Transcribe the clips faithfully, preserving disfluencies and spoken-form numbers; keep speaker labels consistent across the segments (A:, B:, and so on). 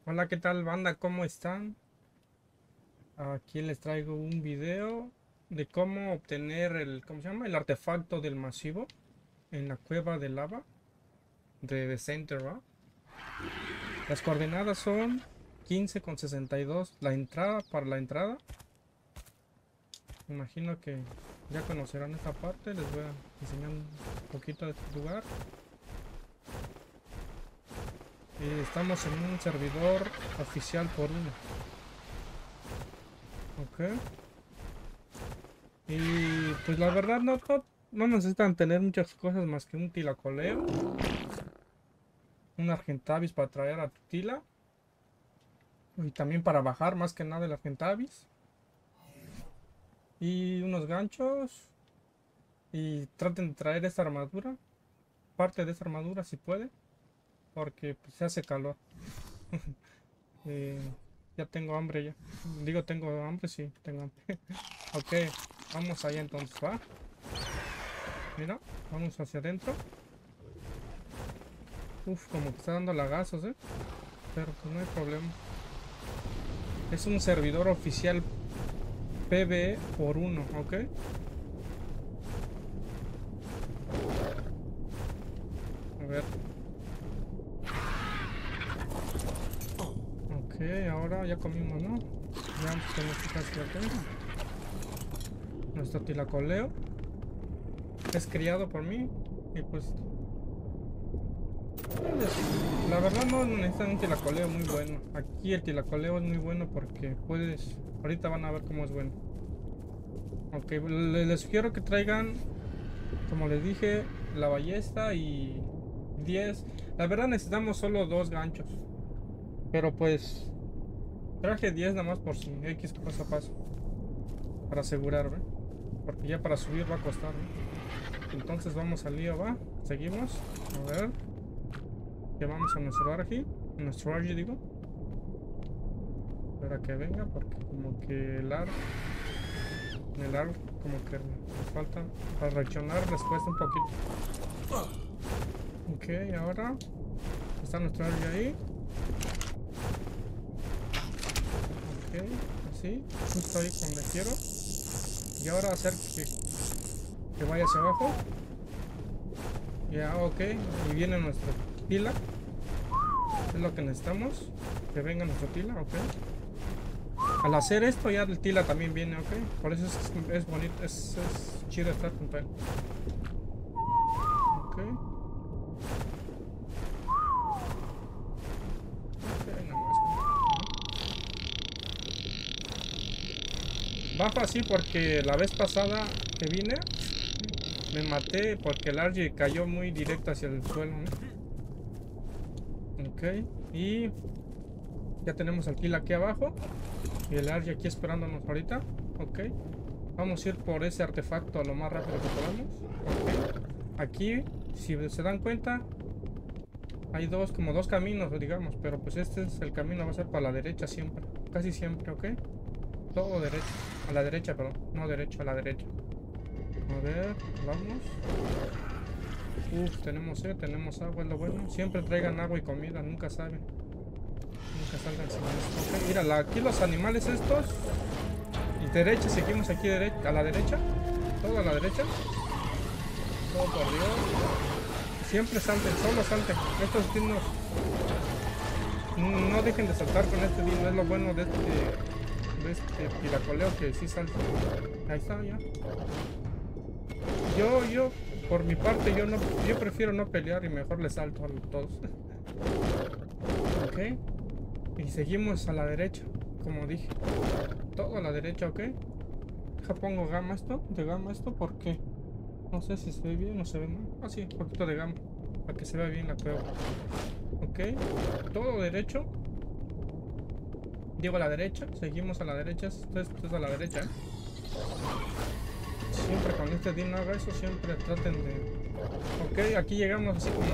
A: Hola, ¿qué tal, banda? ¿Cómo están? Aquí les traigo un video de cómo obtener el, ¿cómo se llama? El artefacto del masivo en la cueva de lava de The Center, ¿va? Las coordenadas son quince con sesenta y dos. La entrada, para la entrada, me imagino que ya conocerán esta parte. Les voy a enseñar un poquito de este lugar. Y estamos en un servidor oficial por uno. Ok. Y pues la verdad no, no, no necesitan tener muchas cosas más que un tilacoleo, un argentavis para traer a tu tila y también para bajar más que nada el argentavis y unos ganchos, y traten de traer esta armadura, parte de esta armadura si puede, porque pues, se hace calor. Eh, ya tengo hambre ya. Digo, tengo hambre, sí, tengo hambre. Ok, vamos allá entonces, va. Mira, vamos hacia adentro. Uf, como que está dando lagazos, eh. Pero pues no hay problema. Es un servidor oficial P V E por uno, ¿ok? A ver. Ok, ahora ya comimos, ¿no? Ya tenemos casi acá. Nuestro tilacoleo es criado por mí. Y pues, la verdad no necesitan un tilacoleo muy bueno. Aquí el tilacoleo es muy bueno porque puedes... Ahorita van a ver cómo es bueno. Ok, le- les sugiero que traigan, como les dije, la ballesta y diez. La verdad necesitamos solo dos ganchos. Pero pues traje diez nada más por si X cosa pasa. Para asegurarme. Porque ya para subir va a costar, ¿no? Entonces vamos al lío, va. Seguimos. A ver. Llevamos a nuestro Argi. Nuestro Argi, digo. Para que venga, porque como que el ar... En el ar como que nos falta. Para reaccionar les cuesta un poquito. Ok, ahora. Está nuestro Argi ahí. Ok, así. Justo ahí donde quiero. Y ahora hacer que, que vaya hacia abajo. Ya, ok. Y viene nuestra pila. Es lo que necesitamos. Que venga nuestra tila, ok. Al hacer esto ya el tila también viene, ok. Por eso es, es bonito, es, es chido estar junto a él. Ok. Ok, nada más. Bajo así porque la vez pasada que vine me maté porque el Argy cayó muy directo hacia el suelo, ¿no? Ok. Y ya tenemos al tila aquí abajo. Y el Argy aquí esperándonos ahorita. Ok. Vamos a ir por ese artefacto lo más rápido que podamos. Ok. Aquí, si se dan cuenta, hay dos, como dos caminos, digamos. Pero pues este es el camino, va a ser para la derecha siempre. Casi siempre, ¿ok? Todo derecho. A la derecha, perdón. No derecho, a la derecha. A ver, vamos. Uf, tenemos sed, tenemos agua, es lo bueno. Siempre traigan agua y comida, nunca saben. Nunca salgan sin esto. Ok, mira, la, aquí los animales estos. Y derecha, seguimos aquí dere a la derecha. Todo a la derecha. Todo por Dios. Siempre salten, solo salten. Estos dinos no dejen de saltar con este dino. Es lo bueno de este, de este tiracoleo, que sí salta. Ahí está, ya. Yo, yo, por mi parte, yo no, yo prefiero no pelear y mejor le salto a todos. Ok. Y seguimos a la derecha, como dije. Todo a la derecha, ok. Deja pongo gama esto, de gama esto, porque no sé si se ve bien o se ve mal. Ah, sí, un poquito de gama, para que se vea bien la cueva. Ok. Todo derecho. Digo a la derecha, seguimos a la derecha. Esto es, esto es a la derecha, ¿eh? Siempre cuando este dino haga eso, siempre traten de... Ok, aquí llegamos así como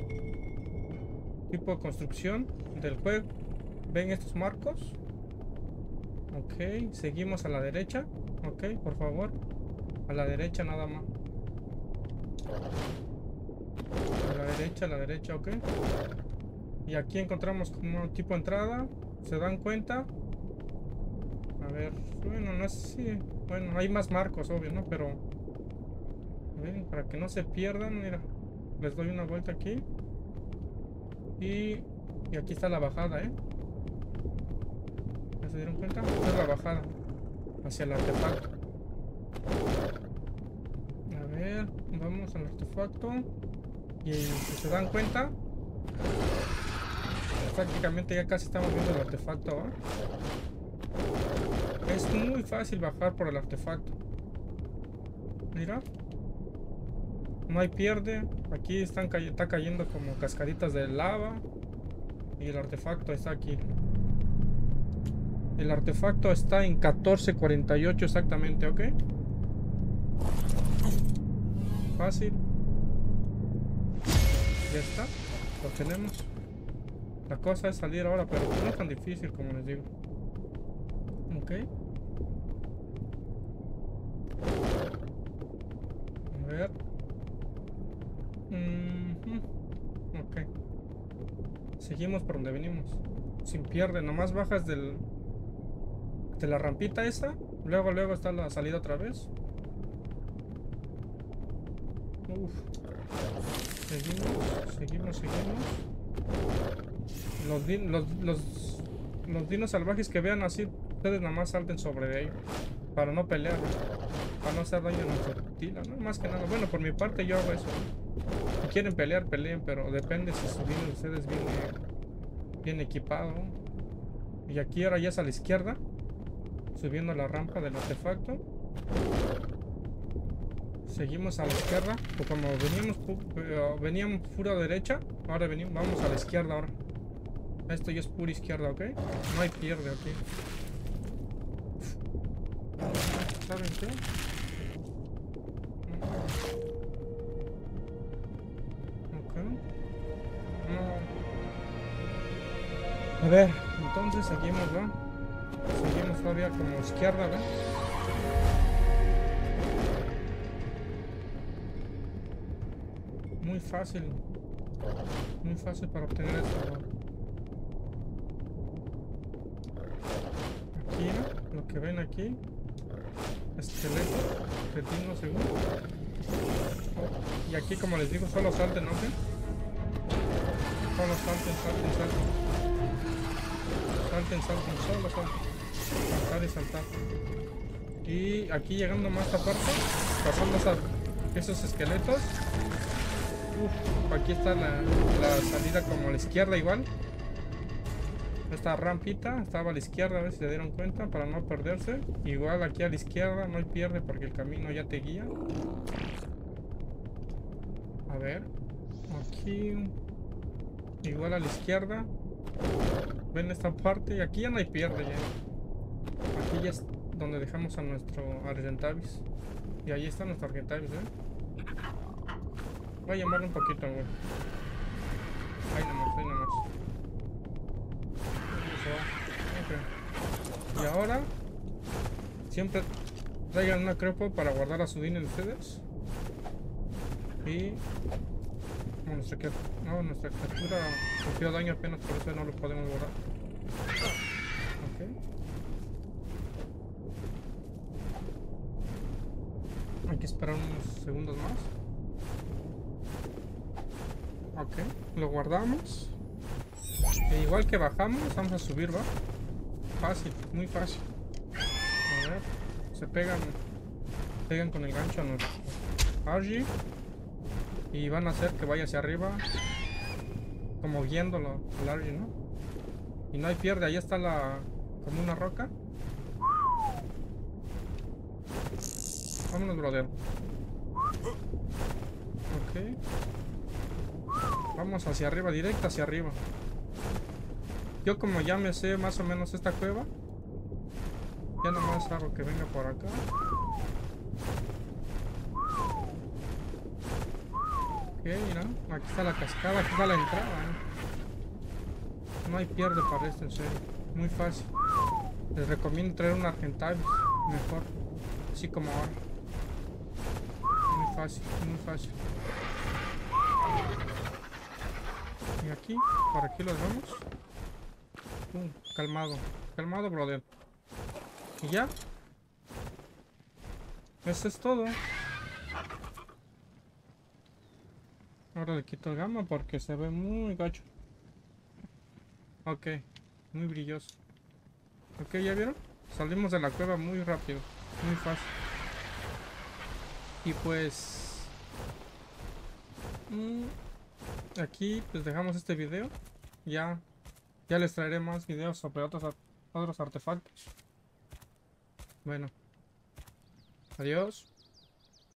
A: tipo de construcción del juego. ¿Ven estos marcos? Ok, seguimos a la derecha. Ok, por favor. A la derecha nada más. A la derecha, a la derecha, ok. Y aquí encontramos como tipo entrada. ¿Se dan cuenta? A ver, bueno, no sé si... Bueno, hay más marcos, obvio, ¿no? Pero... Miren, para que no se pierdan, mira. Les doy una vuelta aquí. Y... Y aquí está la bajada, ¿eh? ¿Ya se dieron cuenta? Esta es la bajada. Hacia el artefacto. A ver, vamos al artefacto. Y si se dan cuenta... Prácticamente ya casi estamos viendo el artefacto, ¿eh? Es muy fácil bajar por el artefacto. Mira. No hay pierde. Aquí están cay está cayendo como cascaditas de lava. Y el artefacto está aquí. El artefacto está en catorce cuarenta y ocho exactamente, ¿ok? Fácil. Ya está. Lo tenemos. La cosa es salir ahora, pero no es tan difícil como les digo. Ok. A ver. Mm-hmm. Ok. Seguimos por donde venimos. Sin pierde, nomás bajas del... de la rampita esa. Luego, luego está la salida otra vez. Uf. Seguimos, seguimos, seguimos. Los, din los, los, los dinos salvajes que vean así, ustedes nada más salten sobre ellos. Para no pelear, ¿no? Para no hacer daño a nuestra tila, ¿no? Más que nada. Bueno, por mi parte yo hago eso, ¿no? Si quieren pelear, peleen, pero depende si su dino de ustedes viene bien equipado. Y aquí ahora ya es a la izquierda, subiendo la rampa del artefacto. Seguimos a la izquierda, o como veníamos, uh, veníamos pura derecha, ahora venimos, vamos a la izquierda ahora. Esto ya es pura izquierda, ¿ok? No hay pierde aquí. ¿Saben qué? Ok. No. A ver, entonces seguimos, ¿no? Seguimos todavía como izquierda, ¿ven? Muy fácil. Muy fácil para obtener esto, ¿no? Aquí, ¿no? Lo que ven aquí. Esqueleto. Retino seguro. Oh. Y aquí, como les digo, solo salten, ¿no? Solo salten, salten, salten. Salten, salten, solo salten. Saltar y saltar. Y aquí llegando más aparte, pasando esa, esos esqueletos. Uf, aquí está la, la salida como a la izquierda igual. Esta rampita estaba a la izquierda, a ver si se dieron cuenta, para no perderse. Igual aquí a la izquierda no hay pierde porque el camino ya te guía. A ver, aquí igual a la izquierda. Ven esta parte y aquí ya no hay pierde ya. Aquí ya es donde dejamos a nuestro Argentavis. Y ahí está nuestro Argentavis, ¿eh? Voy a llamarlo un poquito, güey. Ahí nomás, ahí nomás. Okay. Y ahora, siempre traigan una crepo para guardar a su dino de ustedes. Y... No, nuestra, no, nuestra criatura sufrió daño apenas, por eso no lo podemos borrar. Ok. Hay que esperar unos segundos más. Ok, lo guardamos. E igual que bajamos, vamos a subir, ¿va? Fácil, muy fácil. A ver, se pegan, pegan con el gancho a nuestro Argy y van a hacer que vaya hacia arriba, como guiándolo al Argy, ¿no? Y no hay pierde, ahí está la, como una roca. Vámonos, brother. Ok. Vamos hacia arriba, directo hacia arriba. Yo como ya me sé más o menos esta cueva, ya nomás hago que venga por acá. Ok, mira, aquí está la cascada, aquí está la entrada, ¿eh? No hay pierde para esto, en serio. Muy fácil. Les recomiendo traer un Argentavis mejor, así como ahora. Muy fácil, muy fácil. Y aquí, por aquí los vemos. Uh, calmado, calmado, brother. Y ya. Eso es todo. Ahora le quito el gamma porque se ve muy gacho. Ok, muy brilloso. Ok, ¿ya vieron? Salimos de la cueva muy rápido, muy fácil. Y pues... Mmm, aquí pues dejamos este video. Ya, ya les traeré más videos sobre otros, ar- otros artefactos. Bueno, adiós.